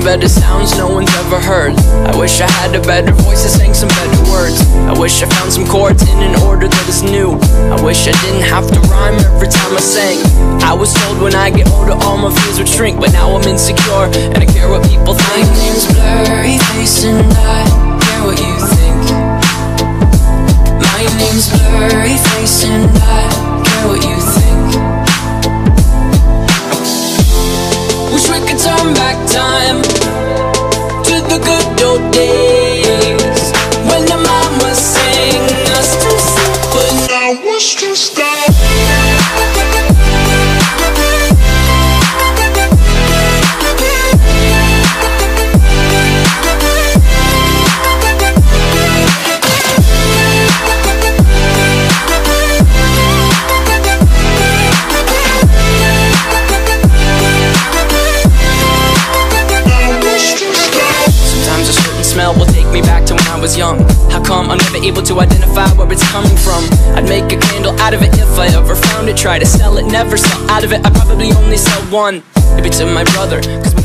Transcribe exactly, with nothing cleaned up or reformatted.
some better sounds no one's ever heard. I wish I had a better voice that sang some better words. I wish I found some chords in an order that is new. I wish I didn't have to rhyme every time I sang. I was told when I get older all my fears would shrink, but now I'm insecure and I care what people think. My name's Blurryface and I care what you think. My name's Blurryface and I care what you think. Wish we could turn back time to the good old days when the mama sang us to sleep, but now we're stressed out. Smell will take me back to when I was young. How come I'm never able to identify where it's coming from? I'd make a candle out of it if I ever found it. Try to sell it, never sell out of it. I probably only sell one, maybe to my brother, 'cause